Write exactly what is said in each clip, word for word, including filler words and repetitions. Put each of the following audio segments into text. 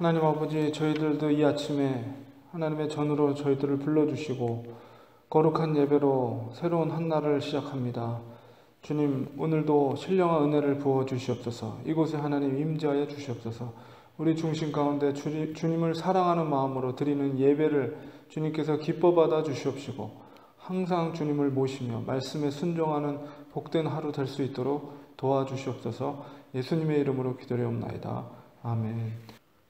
하나님 아버지, 저희들도 이 아침에 하나님의 전으로 저희들을 불러주시고 거룩한 예배로 새로운 한 날을 시작합니다. 주님, 오늘도 신령한 은혜를 부어주시옵소서. 이곳에 하나님 임재하여 주시옵소서. 우리 중심 가운데 주님, 주님을 사랑하는 마음으로 드리는 예배를 주님께서 기뻐 받아 주시옵시고 항상 주님을 모시며 말씀에 순종하는 복된 하루 될 수 있도록 도와주시옵소서. 예수님의 이름으로 기도하옵나이다. 아멘.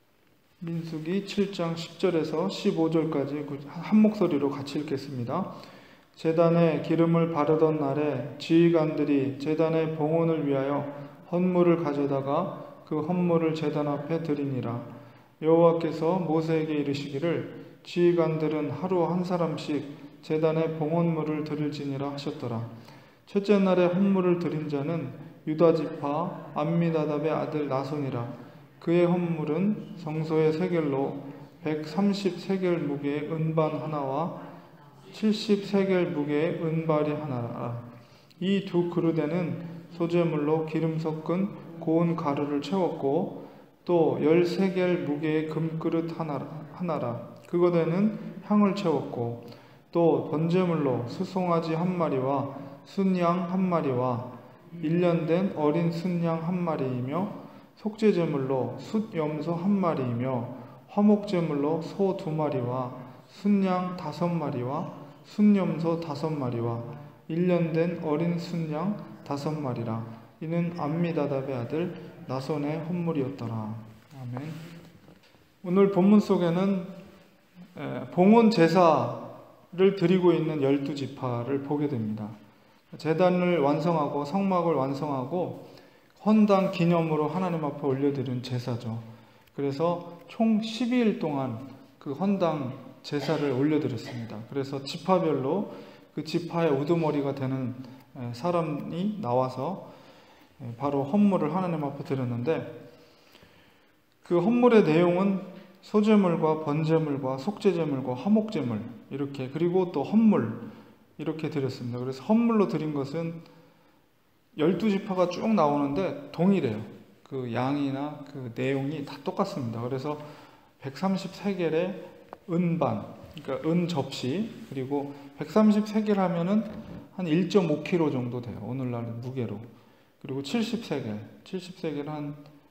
민수기 칠 장 십 절에서 십오 절까지 한 목소리로 같이 읽겠습니다. 제단에 기름을 바르던 날에 지휘관들이 제단의 봉헌을 위하여 헌물을 가져다가 그 헌물을 제단 앞에 드리니라. 여호와께서 모세에게 이르시기를 지휘관들은 하루 한 사람씩 제단에 봉헌물을 드릴지니라 하셨더라. 첫째 날에 헌물을 드린 자는 유다 지파 암미나답의 아들 나손이라. 그의 헌물은 성소의 세겔로 백삼십 세겔 무게의 은반 하나와 칠십 세겔 무게의 은발이 하나라. 이 두 그릇에는 소재물로 기름 섞은 고운 가루를 채웠고 또 열 세겔 무게의 금그릇 하나라. 그것에는 향을 채웠고 또 번제물로 수송아지 한 마리와 순양 한 마리와 일 년 된 어린 순양 한 마리이며 속죄제물로 숫염소 한 마리이며 화목제물로 소 두 마리와 순양 다섯 마리와 순염소 다섯 마리와 일 년 된 어린 순양 다섯 마리라. 이는 암미나답의 아들 나손의 헌물이었더라. 아멘. 오늘 본문 속에는 봉헌 제사를 드리고 있는 열두 지파를 보게 됩니다. 제단을 완성하고 성막을 완성하고 헌당 기념으로 하나님 앞에 올려드린 제사죠. 그래서 총 십이 일 동안 그 헌당 제사를 올려드렸습니다. 그래서 지파별로 그 지파의 우두머리가 되는 사람이 나와서 바로 헌물을 하나님 앞에 드렸는데, 그 헌물의 내용은 소제물과 번제물과 속죄제물과 화목제물 이렇게, 그리고 또 헌물 이렇게 드렸습니다. 그래서 헌물로 드린 것은 열두 지파가 쭉 나오는데 동일해요. 그 양이나 그 내용이 다 똑같습니다. 그래서 백삼십 세겔의 은반, 그러니까 은 접시, 그리고 백삼십 세겔 하면은 한 일 점 오 킬로그램 정도 돼요. 오늘날 무게로. 그리고 칠십 세겔, 칠십 세겔 한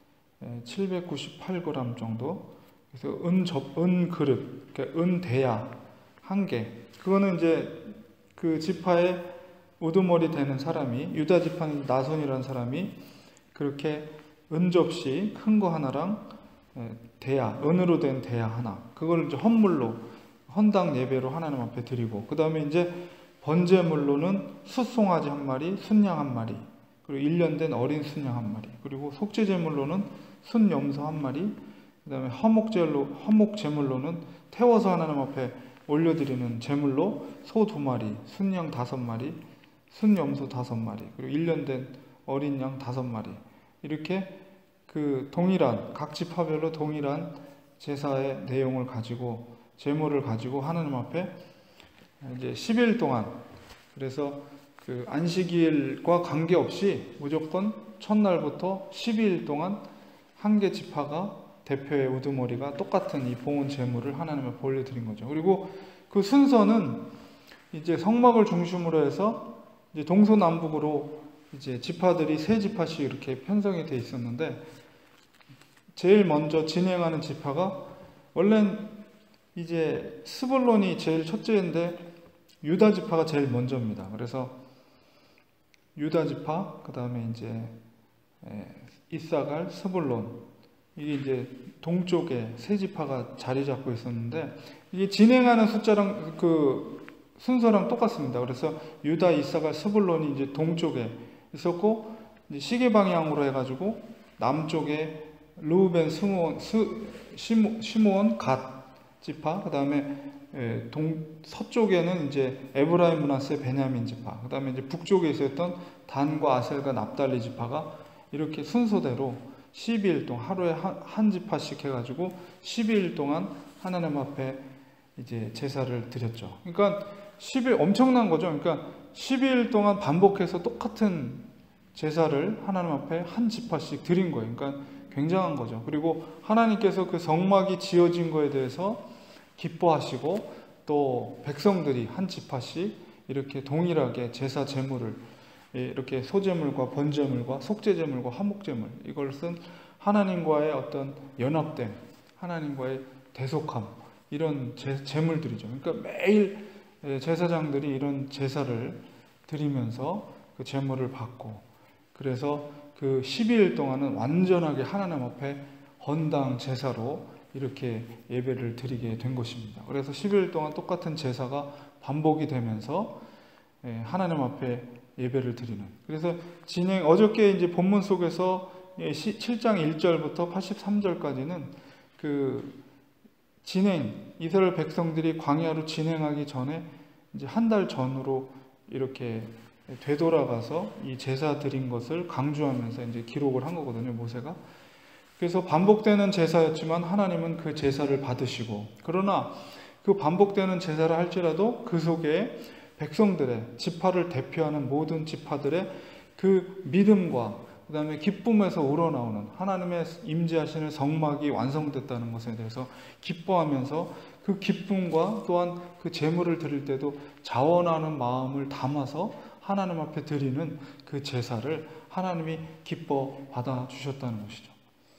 칠백구십팔 그램 정도. 그래서 은 접, 은 그릇, 그러니까 은 대야 한 개. 그거는 이제 그 지파의 우두머리 되는 사람이, 유다 지파는 나손이라는 사람이 그렇게 은접시 큰 거 하나랑 대야, 은으로 된 대야 하나, 그걸 이제 헌물로, 헌당 예배로 하나님 앞에 드리고, 그 다음에 이제 번제물로는 숫송아지 한 마리, 순양 한 마리, 그리고 일 년 된 어린 순양 한 마리, 그리고 속죄제물로는 순염소 한 마리, 그 다음에 화목제물로, 화목제물로는 태워서 하나님 앞에 올려드리는 제물로 소 두 마리, 순양 다섯 마리, 순염소 다섯 마리, 그리고 일 년 된 어린 양 다섯 마리, 이렇게 그 동일한, 각 지파별로 동일한 제사의 내용을 가지고, 제물을 가지고 하나님 앞에 이제 십 일 동안, 그래서 그 안식일과 관계없이 무조건 첫날부터 십이 일 동안 한 개 지파가 대표의 우두머리가 똑같은 이 봉헌 제물을 하나님 앞에 올려드린 거죠. 그리고 그 순서는 이제 성막을 중심으로 해서 이제 동서남북으로 이제 지파들이 세 지파씩 이렇게 편성이 돼 있었는데, 제일 먼저 진행하는 지파가, 원래는 이제 스불론이 제일 첫째인데 유다 지파가 제일 먼저입니다. 그래서 유다 지파, 그 다음에 이제 이사갈, 스불론, 이게 이제 동쪽에 세 지파가 자리 잡고 있었는데, 이게 진행하는 숫자랑 그 순서랑 똑같습니다. 그래서 유다, 이사갈, 스불론이 이제 동쪽에 있었고, 이제 시계 방향으로 해가지고 남쪽에 르우벤, 스므온, 시므온, 갓 지파, 그 다음에 동 서쪽에는 이제 에브라임, 므낫세, 베냐민 지파, 그 다음에 이제 북쪽에 있었던 단과 아셀과 납달리 지파가 이렇게 순서대로 십이 일 동안 하루에 한, 한 지파씩 해가지고 십이 일 동안 하나님 앞에 이제 제사를 드렸죠. 그러니까 십 일 엄청난 거죠. 그러니까 십이 일 동안 반복해서 똑같은 제사를 하나님 앞에 한 지파씩 드린 거예요. 그러니까 굉장한 거죠. 그리고 하나님께서 그 성막이 지어진 거에 대해서 기뻐하시고 또 백성들이 한 지파씩 이렇게 동일하게 제사 제물을 이렇게 소제물과 번제물과 속죄제물과 화목제물, 이것은 하나님과의 어떤 연합됨, 하나님과의 대속함, 이런 제, 제물들이죠. 그러니까 매일 제사장들이 이런 제사를 드리면서 그 제물을 받고, 그래서 그 십이 일 동안은 완전하게 하나님 앞에 헌당 제사로 이렇게 예배를 드리게 된 것입니다. 그래서 십일 일 동안 똑같은 제사가 반복이 되면서 하나님 앞에 예배를 드리는. 그래서 진행, 어저께 이제 본문 속에서 칠 장 일 절부터 팔십삼 절까지는 그 진행, 이스라엘 백성들이 광야로 진행하기 전에 이제 한 달 전으로 이렇게 되돌아가서 이 제사 드린 것을 강조하면서 이제 기록을 한 거거든요, 모세가. 그래서 반복되는 제사였지만 하나님은 그 제사를 받으시고, 그러나 그 반복되는 제사를 할지라도 그 속에 백성들의, 지파를 대표하는 모든 지파들의 그 믿음과 그 다음에 기쁨에서 우러나오는 하나님의 임재하시는 성막이 완성됐다는 것에 대해서 기뻐하면서 그 기쁨과 또한 그 제물을 드릴 때도 자원하는 마음을 담아서 하나님 앞에 드리는 그 제사를 하나님이 기뻐 받아 주셨다는 것이죠.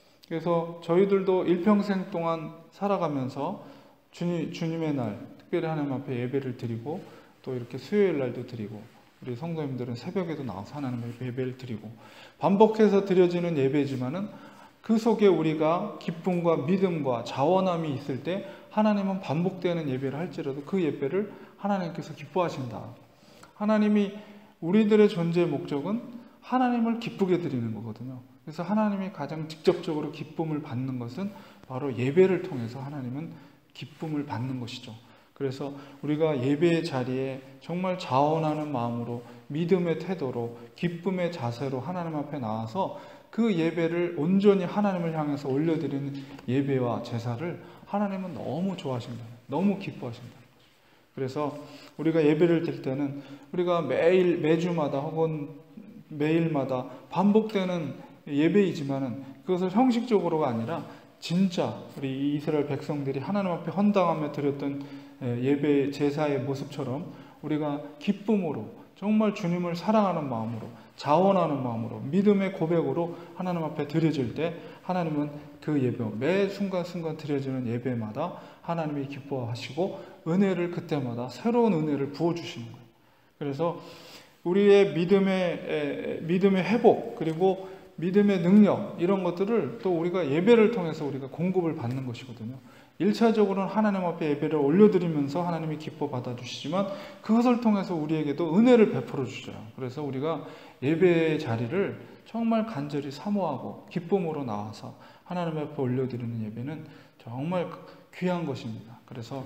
그래서 저희들도 일평생 동안 살아가면서 주님, 주님의 날, 특별히 하나님 앞에 예배를 드리고 또 이렇게 수요일 날도 드리고, 우리 성도님들은 새벽에도 나와서 하나님 앞에 예배를 드리고, 반복해서 드려지는 예배지만은 그 속에 우리가 기쁨과 믿음과 자원함이 있을 때 하나님은 반복되는 예배를 할지라도 그 예배를 하나님께서 기뻐하신다. 하나님이 우리들의 존재의 목적은 하나님을 기쁘게 드리는 거거든요. 그래서 하나님이 가장 직접적으로 기쁨을 받는 것은 바로 예배를 통해서 하나님은 기쁨을 받는 것이죠. 그래서 우리가 예배의 자리에 정말 자원하는 마음으로, 믿음의 태도로, 기쁨의 자세로 하나님 앞에 나와서 그 예배를 온전히 하나님을 향해서 올려드리는 예배와 제사를 하나님은 너무 좋아하신다, 너무 기뻐하신다. 그래서 우리가 예배를 드릴 때는 우리가 매일, 매주마다 혹은 매일마다 반복되는 예배이지만은 그것을 형식적으로가 아니라 진짜 우리 이스라엘 백성들이 하나님 앞에 헌당하며 드렸던 예배 제사의 모습처럼 우리가 기쁨으로, 정말 주님을 사랑하는 마음으로, 자원하는 마음으로, 믿음의 고백으로 하나님 앞에 드려질 때 하나님은 그 예배, 매 순간순간 드려지는 예배마다 하나님이 기뻐하시고 은혜를 그때마다 새로운 은혜를 부어주시는 거예요. 그래서 우리의 믿음의, 믿음의 회복, 그리고 믿음의 능력, 이런 것들을 또 우리가 예배를 통해서 우리가 공급을 받는 것이거든요. 일 차적으로는 하나님 앞에 예배를 올려드리면서 하나님이 기뻐 받아주시지만 그것을 통해서 우리에게도 은혜를 베풀어 주셔요. 그래서 우리가 예배의 자리를 정말 간절히 사모하고 기쁨으로 나와서 하나님 앞에 올려드리는 예배는 정말 귀한 것입니다. 그래서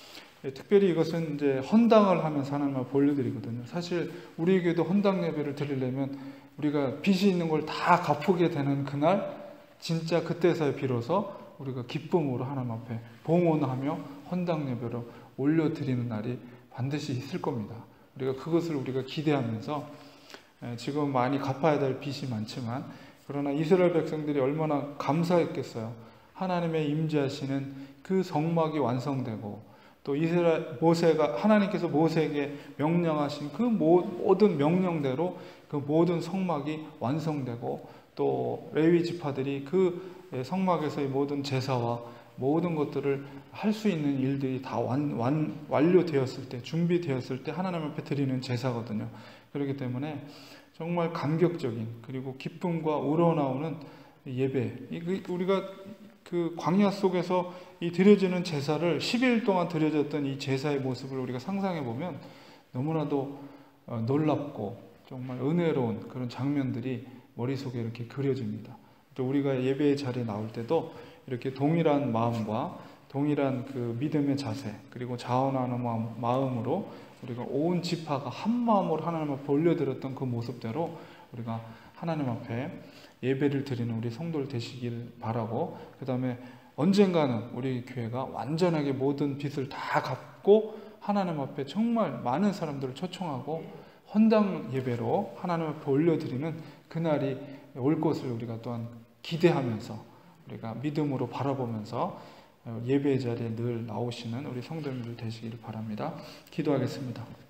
특별히 이것은 이제 헌당을 하면서 하나님 앞에 올려드리거든요. 사실 우리에게도 헌당 예배를 드리려면 우리가 빚이 있는 걸 다 갚게 되는 그날, 진짜 그때서야 비로소 우리가 기쁨으로 하나님 앞에 봉헌하며 헌당 예배로 올려드리는 날이 반드시 있을 겁니다. 우리가 그것을 우리가 기대하면서, 지금 많이 갚아야 될 빚이 많지만 그러나 이스라엘 백성들이 얼마나 감사했겠어요. 하나님의 임재하시는 그 성막이 완성되고, 또 이스라엘 모세가, 하나님께서 모세에게 명령하신 그 모든 명령대로 그 모든 성막이 완성되고, 또 레위 지파들이 그 성막에서의 모든 제사와 모든 것들을 할 수 있는 일들이 다 완, 완, 완료되었을 때, 준비되었을 때 하나님 앞에 드리는 제사거든요. 그렇기 때문에 정말 감격적인, 그리고 기쁨과 우러나오는 예배, 우리가 그 광야 속에서 이 드려지는 제사를 십 일 동안 드려졌던 이 제사의 모습을 우리가 상상해 보면 너무나도 놀랍고 정말 은혜로운 그런 장면들이 머릿속에 이렇게 그려집니다. 또 우리가 예배의 자리에 나올 때도 이렇게 동일한 마음과 동일한 그 믿음의 자세, 그리고 자원하는 마음, 마음으로 우리가 온 지파가 한 마음으로 하나님 앞에 올려드렸던 그 모습대로 우리가 하나님 앞에 예배를 드리는 우리 성도들 되시길 바라고, 그 다음에 언젠가는 우리 교회가 완전하게 모든 빚을 다 갚고 하나님 앞에 정말 많은 사람들을 초청하고 헌당 예배로 하나님 앞에 올려드리는 그날이 올 것을 우리가 또한 기대하면서 우리가 믿음으로 바라보면서 예배 자리에 늘 나오시는 우리 성도님들 되시길 바랍니다. 기도하겠습니다.